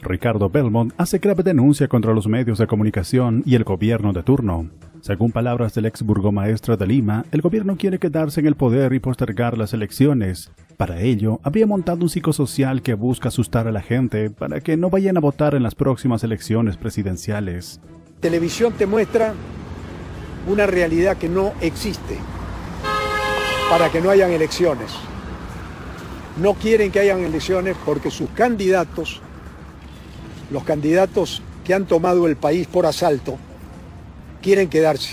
Ricardo Belmont hace grave denuncia contra los medios de comunicación y el gobierno de turno. Según palabras del ex burgomaestre de Lima, el gobierno quiere quedarse en el poder y postergar las elecciones. Para ello, habría montado un psicosocial que busca asustar a la gente para que no vayan a votar en las próximas elecciones presidenciales. Televisión te muestra una realidad que no existe para que no hayan elecciones. No quieren que hayan elecciones porque sus candidatos, los candidatos que han tomado el país por asalto, quieren quedarse.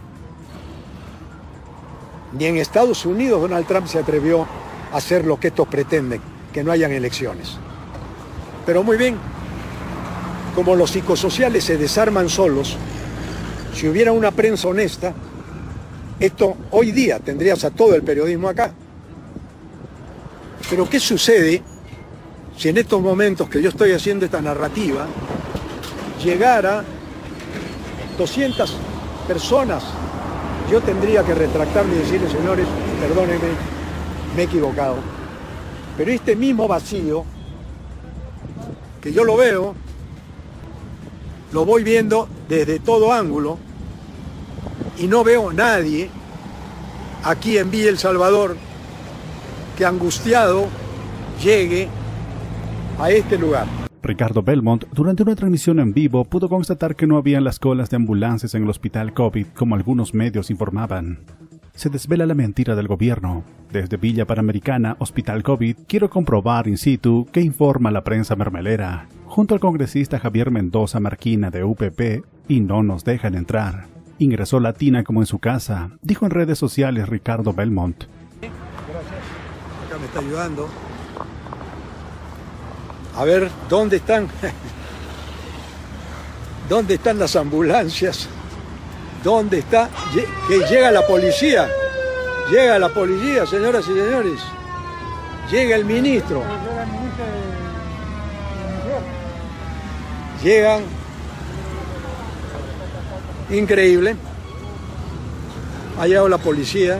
Ni en Estados Unidos Donald Trump se atrevió a hacer lo que estos pretenden, que no hayan elecciones. Pero muy bien, como los psicosociales se desarman solos, si hubiera una prensa honesta, esto hoy día tendrías a todo el periodismo acá. Pero ¿qué sucede si en estos momentos que yo estoy haciendo esta narrativa, llegara 200 personas? Yo tendría que retractarme y decirles, señores, perdónenme, me he equivocado. Pero este mismo vacío, que yo lo veo, lo voy viendo desde todo ángulo, y no veo nadie aquí en Villa El Salvador que angustiado llegue a este lugar. Ricardo Belmont, durante una transmisión en vivo, pudo constatar que no habían las colas de ambulancias en el hospital COVID, como algunos medios informaban. Se desvela la mentira del gobierno. Desde Villa Panamericana, Hospital COVID, quiero comprobar in situ qué informa la prensa mermelera, junto al congresista Javier Mendoza Marquina de UPP, y no nos dejan entrar. Ingresó Latina como en su casa, dijo en redes sociales Ricardo Belmont. Gracias. Acá me está ayudando. A ver, ¿dónde están? ¿Dónde están las ambulancias? ¿Dónde está? Que llega la policía. Llega la policía, señoras y señores. Llega el ministro. Llegan. Increíble. Ha llegado la policía.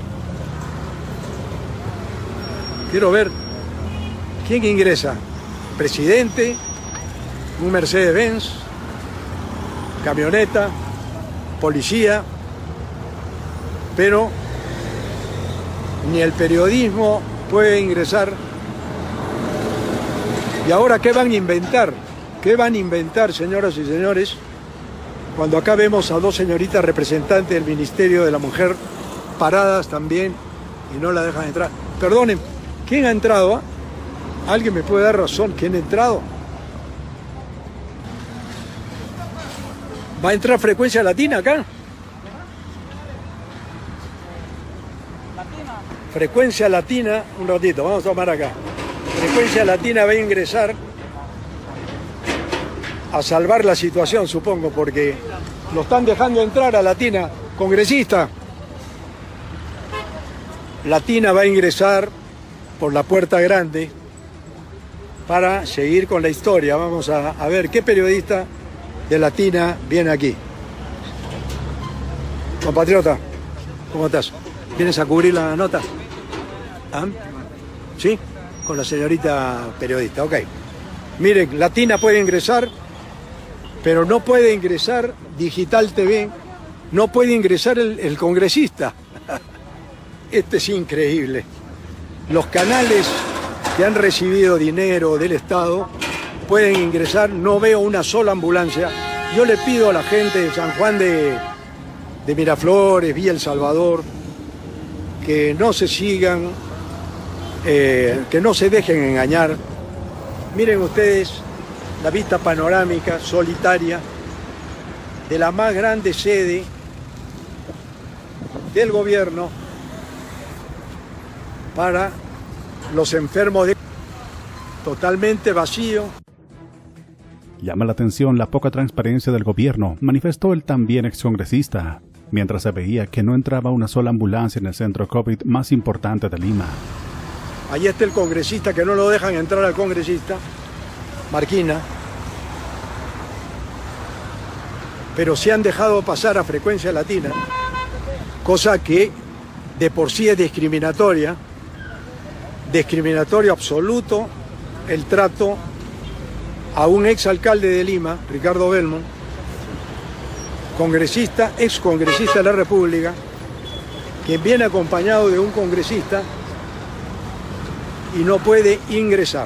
Quiero ver quién ingresa. Presidente, un Mercedes-Benz, camioneta, policía, pero ni el periodismo puede ingresar. ¿Y ahora qué van a inventar? ¿Qué van a inventar, señoras y señores? Cuando acá vemos a dos señoritas representantes del Ministerio de la Mujer paradas también y no la dejan entrar. Perdonen, ¿quién ha entrado? ¿Alguien me puede dar razón? ¿Quién ha entrado? ¿Va a entrar Frecuencia Latina acá? Latina. Frecuencia Latina, un ratito, vamos a tomar acá. Frecuencia Latina va a ingresar a salvar la situación, supongo, porque lo están dejando entrar a Latina. Congresista, Latina va a ingresar por la puerta grande para seguir con la historia. Vamos a ver qué periodista de Latina viene aquí. Compatriota, ¿cómo estás? ¿Vienes a cubrir la nota? ¿Ah? ¿Sí? Con la señorita periodista, ok. Miren, Latina puede ingresar, pero no puede ingresar Digital TV, no puede ingresar el congresista. Este es increíble. Los canales que han recibido dinero del Estado pueden ingresar, no veo una sola ambulancia. Yo le pido a la gente de San Juan de Miraflores, Villa El Salvador, que no se sigan, que no se dejen engañar. Miren ustedes la vista panorámica, solitaria, de la más grande sede del gobierno para los enfermos, totalmente vacío. Llama la atención la poca transparencia del gobierno, manifestó el también excongresista, mientras se veía que no entraba una sola ambulancia en el centro COVID más importante de Lima. Ahí está el congresista, que no lo dejan entrar al congresista, Marquina, pero sí han dejado pasar a Frecuencia Latina, cosa que de por sí es discriminatorio absoluto el trato a un exalcalde de Lima, Ricardo Belmont, congresista, excongresista de la República, quien viene acompañado de un congresista y no puede ingresar.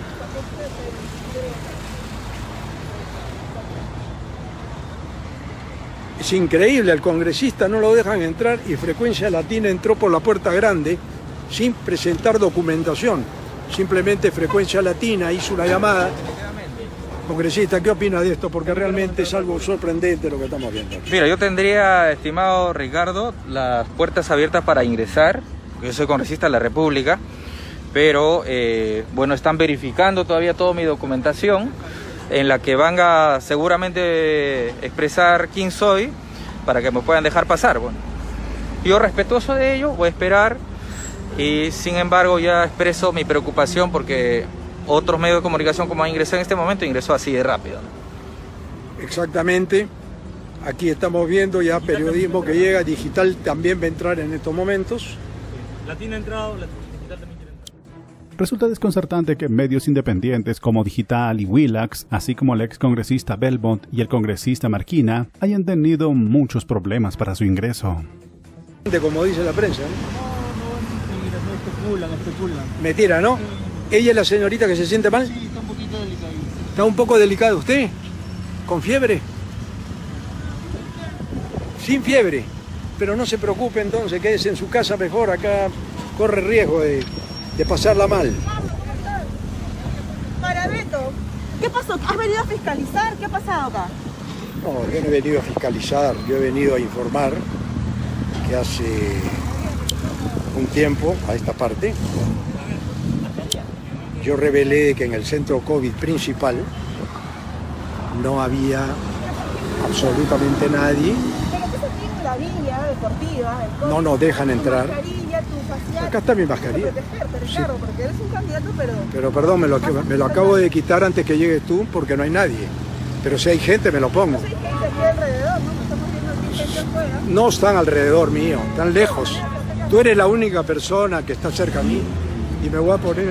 Es increíble, al congresista no lo dejan entrar y Frecuencia Latina entró por la puerta grande sin presentar documentación. Simplemente Frecuencia Latina hizo una llamada. Congresista, ¿qué opina de esto? Porque realmente es algo sorprendente lo que estamos viendo. Mira, yo tendría, estimado Ricardo, las puertas abiertas para ingresar. Yo soy congresista de la República, pero bueno, están verificando todavía toda mi documentación, en la que van a seguramente expresar quién soy para que me puedan dejar pasar. Bueno, yo respetuoso de ello voy a esperar, y sin embargo ya expreso mi preocupación porque otros medios de comunicación como ingresó en este momento ingresó así de rápido. Exactamente, aquí estamos viendo ya periodismo que llega, digital también va a entrar en estos momentos. Latina ha entrado, digital también quiere entrar. Resulta desconcertante que medios independientes como Digital y Willax, así como el ex congresista Belmont y el congresista Marquina, hayan tenido muchos problemas para su ingreso. Como dice la prensa, ¿no? No especulan. Mentira, ¿no? ¿Ella es la señorita que se siente mal? Sí, está un poquito delicadito. ¿Está un poco delicado usted? ¿Con fiebre? Sin fiebre. Pero no se preocupe entonces, quédese en su casa mejor, acá corre riesgo de pasarla mal. Carabeto, ¿qué pasó? ¿Has venido a fiscalizar? ¿Qué ha pasado acá? No, yo no he venido a fiscalizar, yo he venido a informar que hace un tiempo a esta parte yo revelé que en el centro COVID principal no había absolutamente nadie. Pero ¿qué se tiene la villa deportiva? El COVID, No dejan entrar. Tu mascarilla, tu facial. Acá está mi mascarilla. Para protegerte, Sí. Ricardo, porque eres un candidato, pero... Pero perdón, me lo acabo de quitar antes que llegues tú porque no hay nadie. Pero si hay gente me lo pongo. Hay gente aquí alrededor, ¿no? Estamos viendo aquí gente afuera. No están alrededor mío, están lejos. Tú eres la única persona que está cerca a mí y me voy a poner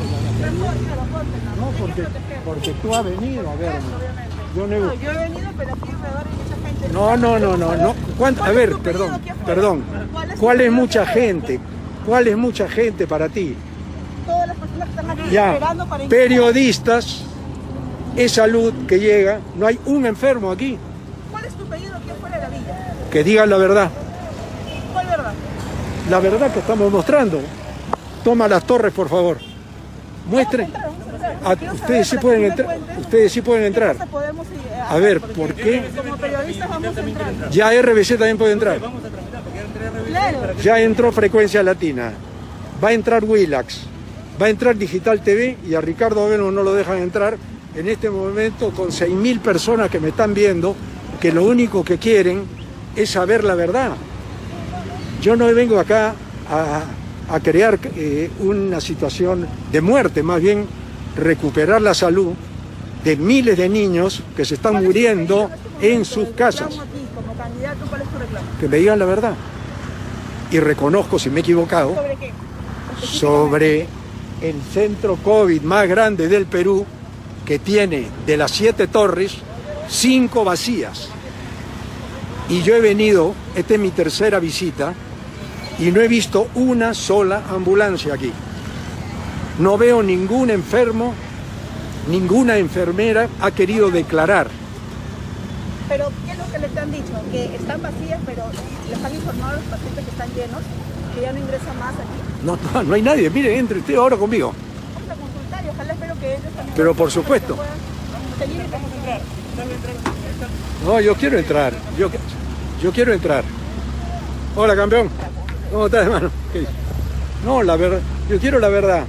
No, porque tú has venido a verme. Yo no he... No, yo he venido, pero aquí alrededor hay mucha gente. No. A ver, perdón. ¿Cuál es mucha gente? ¿Cuál es mucha gente para ti? Todas las personas que están aquí Ya, esperando para ingresar. periodistas, es salud que llega, no hay un enfermo aquí. ¿Cuál es tu pedido aquí afuera de la villa? Que digan la verdad. ¿Cuál verdad? La verdad que estamos mostrando. Toma las torres, por favor. Muestren. Ustedes sí pueden entrar. Ustedes sí pueden entrar. A ver, ¿por qué? Como periodistas vamos a entrar. Ya RBC también puede entrar. Claro. Ya entró Frecuencia Latina. Va a entrar Willax. Va a entrar Digital TV y a Ricardo Belmont no lo dejan entrar. En este momento con 6.000 personas que me están viendo, que lo único que quieren es saber la verdad. Yo no vengo acá a crear una situación de muerte, más bien recuperar la salud de miles de niños que se están muriendo en sus casas. Como candidato, ¿cuál es tu reclamo? Que me digan la verdad. Y reconozco si me he equivocado ¿Sobre qué? sobre el centro COVID más grande del Perú, que tiene de las 7 torres, 5 vacías. Y yo he venido, esta es mi tercera visita, y no he visto una sola ambulancia aquí. No veo ningún enfermo, ninguna enfermera ha querido declarar. Pero, ¿qué es lo que les han dicho? Que están vacías, pero les han informado a los pacientes que están llenos, que ya no ingresan más aquí. No hay nadie. Mire, entre usted ahora conmigo. Vamos a consultar y ojalá espero que ellos también... Pero por supuesto. Seguir y vamos a entrar. No, yo quiero entrar. Yo quiero entrar. Hola, campeón. ¿Cómo estás, hermano? ¿Qué dices? No, la verdad. Yo quiero la verdad.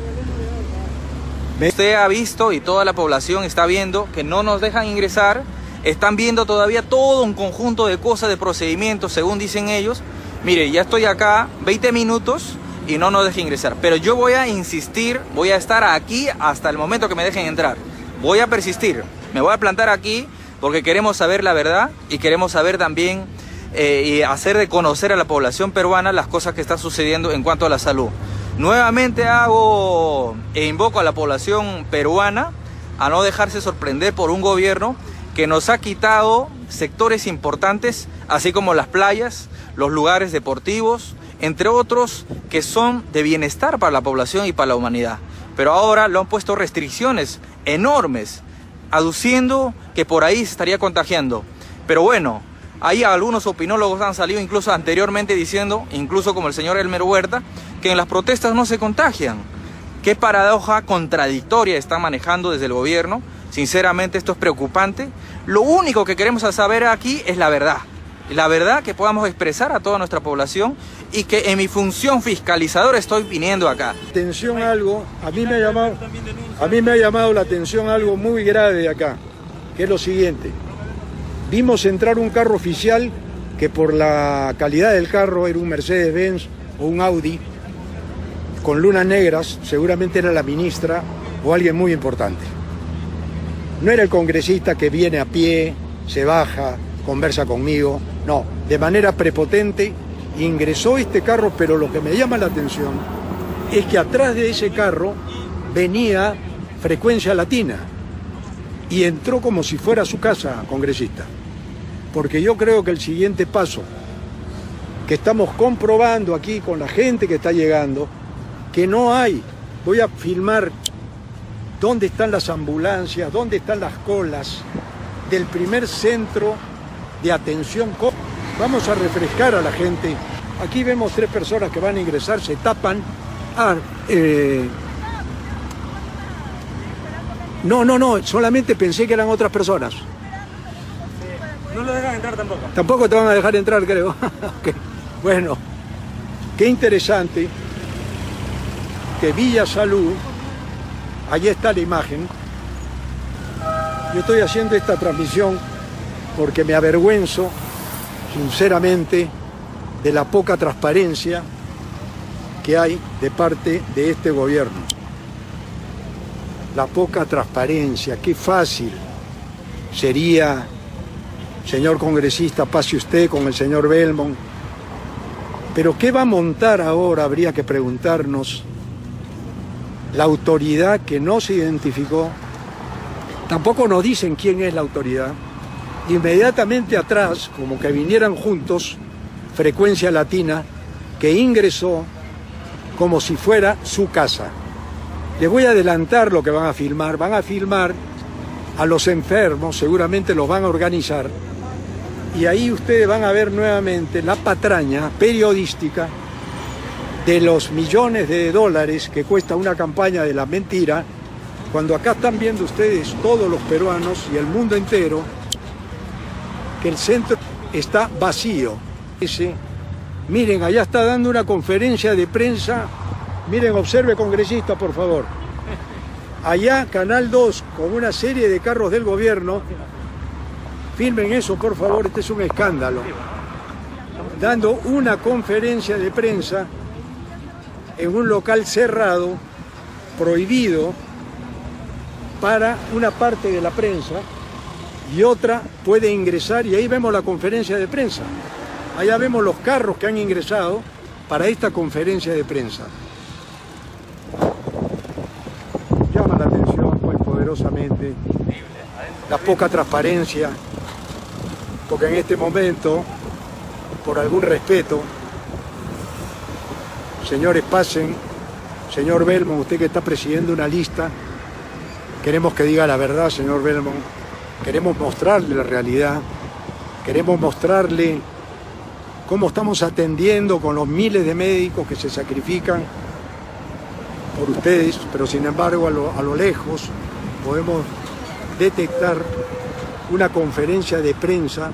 Usted ha visto y toda la población está viendo que no nos dejan ingresar. Están viendo todavía todo un conjunto de cosas, de procedimientos, según dicen ellos. Mire, ya estoy acá 20 minutos y no nos dejan ingresar. Pero yo voy a insistir, voy a estar aquí hasta el momento que me dejen entrar. Voy a persistir, me voy a plantar aquí porque queremos saber la verdad y queremos saber también y hacer de conocer a la población peruana las cosas que están sucediendo en cuanto a la salud. Nuevamente hago e invoco a la población peruana a no dejarse sorprender por un gobierno que nos ha quitado sectores importantes, así como las playas, los lugares deportivos, entre otros que son de bienestar para la población y para la humanidad. Pero ahora le han puesto restricciones enormes, aduciendo que por ahí se estaría contagiando. Pero bueno, ahí algunos opinólogos han salido incluso anteriormente diciendo, incluso como el señor Elmer Huerta, que en las protestas no se contagian. Qué paradoja contradictoria están manejando desde el gobierno. Sinceramente esto es preocupante. Lo único que queremos saber aquí es la verdad. La verdad que podamos expresar a toda nuestra población y que en mi función fiscalizadora estoy viniendo acá. Atención a algo, a mí me ha llamado la atención algo muy grave de acá, que es lo siguiente. Vimos entrar un carro oficial que por la calidad del carro era un Mercedes-Benz o un Audi, con lunas negras, seguramente era la ministra o alguien muy importante. No era el congresista que viene a pie, se baja, conversa conmigo, no, de manera prepotente ingresó este carro, pero lo que me llama la atención es que atrás de ese carro venía Frecuencia Latina y entró como si fuera su casa, congresista. Porque yo creo que el siguiente paso que estamos comprobando aquí con la gente que está llegando, que no hay, voy a filmar dónde están las ambulancias, dónde están las colas del primer centro de atención. Vamos a refrescar a la gente. Aquí vemos 3 personas que van a ingresar, se tapan. No, solamente pensé que eran otras personas. No lo dejan entrar tampoco. Tampoco te van a dejar entrar, creo. Okay. Bueno, qué interesante que Villa Salud, allí está la imagen. Yo estoy haciendo esta transmisión porque me avergüenzo, sinceramente, de la poca transparencia que hay de parte de este gobierno. La poca transparencia, qué fácil sería, señor congresista, pase usted con el señor Belmont. Pero ¿qué va a montar ahora? Habría que preguntarnos. La autoridad que no se identificó, tampoco nos dicen quién es la autoridad. Inmediatamente atrás, como que vinieran juntos, Frecuencia Latina, que ingresó como si fuera su casa. Les voy a adelantar lo que van a filmar. Van a filmar a los enfermos, seguramente los van a organizar, y ahí ustedes van a ver nuevamente la patraña periodística de los millones de dólares que cuesta una campaña de la mentira, cuando acá están viendo ustedes, todos los peruanos y el mundo entero, que el centro está vacío. Miren, allá está dando una conferencia de prensa. Miren, observe, congresista, por favor. Allá, Canal 2, con una serie de carros del gobierno. Filmen eso, por favor, este es un escándalo. Dando una conferencia de prensa en un local cerrado, prohibido para una parte de la prensa, y otra puede ingresar, y ahí vemos la conferencia de prensa. Allá vemos los carros que han ingresado para esta conferencia de prensa. Llama la atención pues poderosamente la poca transparencia, porque en este momento, por algún respeto, señores, pasen. Señor Belmont, usted que está presidiendo una lista, queremos que diga la verdad, señor Belmont. Queremos mostrarle la realidad, queremos mostrarle cómo estamos atendiendo con los miles de médicos que se sacrifican por ustedes, pero sin embargo a lo lejos podemos detectar una conferencia de prensa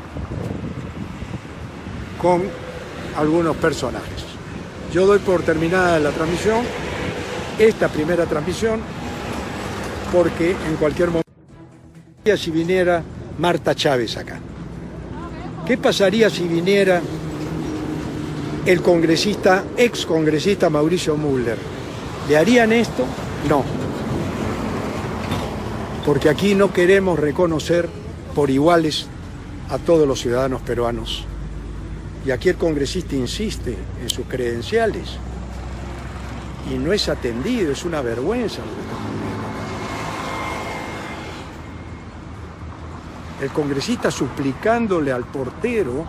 con algunos personajes. Yo doy por terminada la transmisión, esta primera transmisión, porque en cualquier momento, si viniera Marta Chávez acá. ¿Qué pasaría si viniera el congresista, ex congresista Mauricio Müller? ¿Le harían esto? No. Porque aquí no queremos reconocer por iguales a todos los ciudadanos peruanos. Y aquí el congresista insiste en sus credenciales. Y no es atendido, es una vergüenza lo que estamos viendo. el congresista suplicándole al portero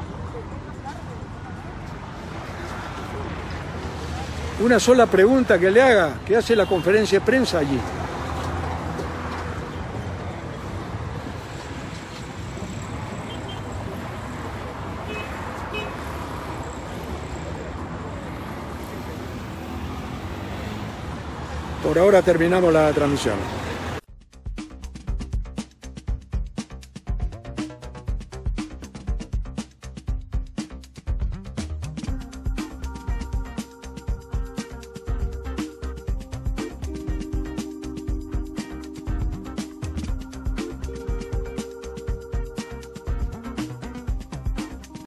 una sola pregunta que le haga, que hace la conferencia de prensa allí. Por ahora terminamos la transmisión.